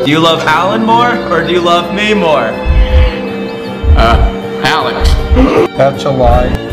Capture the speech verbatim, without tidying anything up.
Do you love Alan more, or do you love me more? Uh, Alex. That's a lie.